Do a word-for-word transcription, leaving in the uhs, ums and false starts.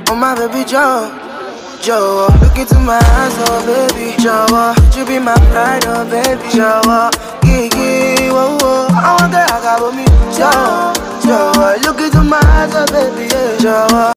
Oh my baby Joe, Joe, look into my eyes, oh baby Joe, would you be my pride, oh baby Joe, yeah, yeah, whoa, whoa. I want that, I got with me Joe, Joe, look into my eyes, oh baby, yeah, Joe.